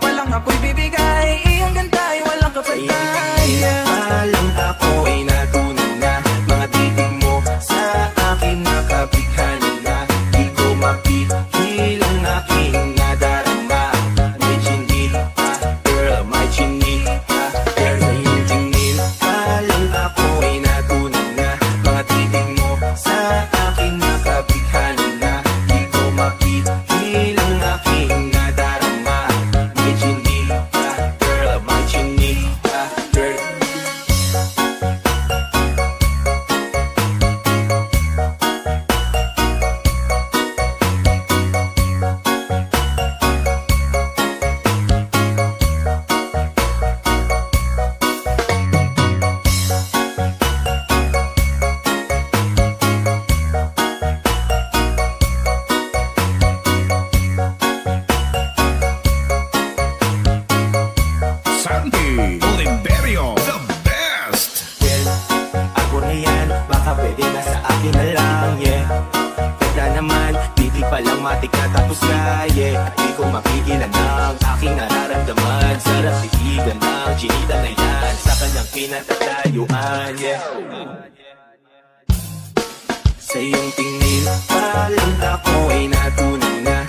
walang ako'y bibigay. Iyong ganda ay walang kapatay. Alam ako ay natunaw na, mga titig mo sa akin nakabighani na. Di ko mapihil ang aking nadarama. May chinita, girl, may chinita, girl, sa iyong tingin. Alam ako ay natunaw na, mga titig mo sa akin nakabighani na. Di ko mapihil ang aking nadarama. May chinita, girl, may chinita, girl. Sandy Oliverio, the best. Well, ako na yan, baka pwede na sa akin na lang, yeah. Ganda naman, titig pa lang matik na tapos na, yeah. At di ko mapigilan ang aking nararamdaman. Sarap titigan ng chinita na yan sa kanyang pinatatayuan, yeah. Sa iyong tingin, parang ako ay natunaw na,